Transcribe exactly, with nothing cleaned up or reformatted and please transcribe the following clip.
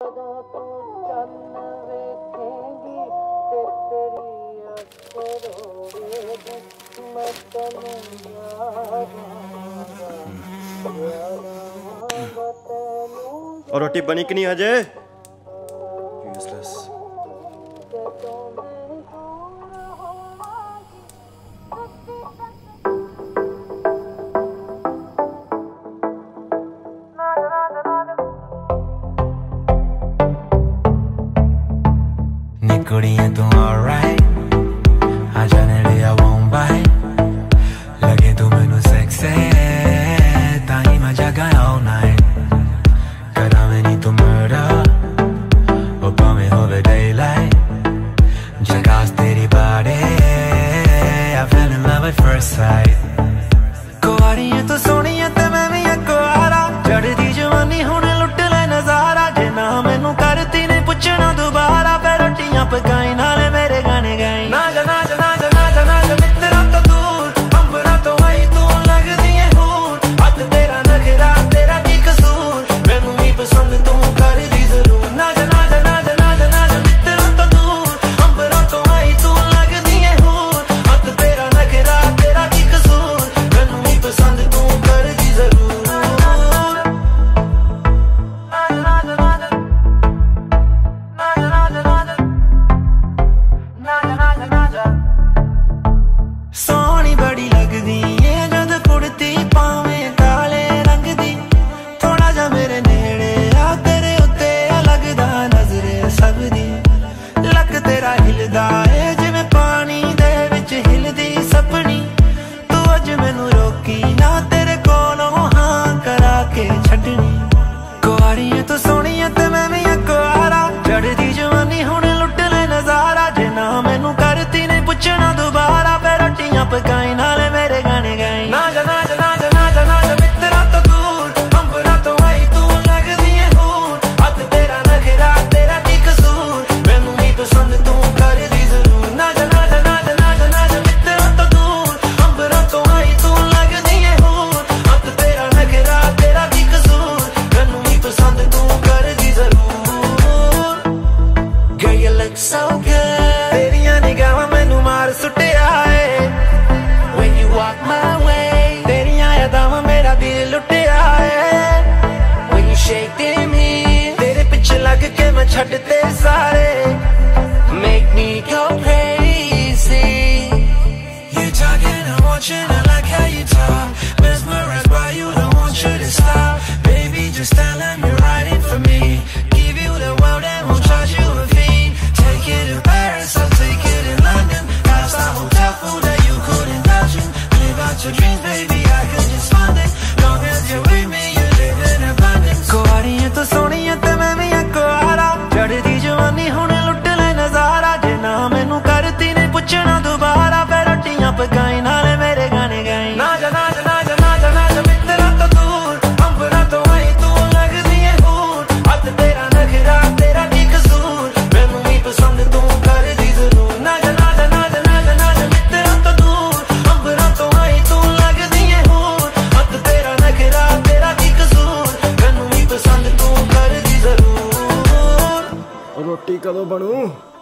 और रोटी बनी कि नहीं अजय? कुड़ियां तू alright आजा नेड़े I won't bite लगे तू मैनू sexy ताही मैं जगा all night करा मैं नी तू murder ओ भावें होवे daylight झकास तेरी body I fell in love at first sight कुआरियां तू सोहणियां ते मैं भी कुआरा चढ़दी जवानी हुण लुट ले नजारा जे ना मैनू करती नहीं पुछना दोबारा पकाई नाले मेरे गाने गाई ना जा ना जा ना जा ना जा ना जा मित्रा तो दूर अंबरा तो आई तू लगदी है हूर हद तेरा नखरा तेरा की कसूर मैनू ही पसंद तू कर दी जरूर ना जा ना जा ना जा ना जा ना जा मित्रा तो दूर अंबरा तो आई तू लगदी है हूर हद तेरा नखरा तेरा की कसूर मैनू ही पसंद तू कर दी जरूर सोहनी बड़ी लगदी है जद कुड़ती पावें काले रंग दी थोड़ा जा मेरे नेड़े आ तेरे उत्ते लगदा नजरे सब दी लक तेरा हिलदा है जिवें पानी दे विच हिलदी सपनी तू अज मैनू रोकी ना तेरे कोलों हां करा के छड्डनी कुआरियां तू सोहणियां ते मैं भी कुआरा चढ़दी जवानी हुण लुट ले नजारा जे ना मैनू करती नहीं पुछना दोबारा पकाई नाले मेरे गाने गाई ना जा ना जा ना जा ना जा ना जा मित्रा तो दूर अंबरा तो आई तू लगदी है हूर हद तेरा नखरा तेरा की कसूर मैनू ही पसंद तू कर दी जरूर ना जा ना जा ना जा ना जा ना जा मित्रा तो दूर अंबरा तो आई तू लगदी है हूर हद तेरा नखरा तेरा की कसूर मैनू ही पसंद तू कर दी जरूर Girl you look so good तेरियां निगाहां मैनू मार सुटिया walk my way तेरियां यादां मेरा दिल लुटिया है when you shake me तेरे पीछे लग के मैं छड्डते सारे make me go crazy you're talking I'm watching I like how you talk mesmerized by you don't want you to stop baby just tell them you're riding for me give you the world and won't charge you a fee take it to Paris I'll take it in London five-star hotel food that you couldn't touch it your dreams, baby, I could just fund it. Long as you're with me, you live in abundance. कुआरियां तो सोहणियां ते मैं भी कुआरा चढ़दी जवानी हुण लुट ले नजारा जे ना मैनू करती नहीं पुछना दोबारा फिर रोटियां पकाई नाले मेरे गाने गाई ना जा ना जा ना जा ना जा ना जा मित्रा तो दूर अंबरा तो आई तू लगदी है हूर हद तेरा नखरा तेरा की कसूर मैनू ही पसंद तू कर दी जरूर ना जा ना जा ना जा ना जा ना जा मित्रा तो दूर अंबरा तो आई तू लगदी है हूर हद तेरा नखरा तेरा की कसूर मैनू ही पसंद तू कर दी जरूर रोटी कदों बनू?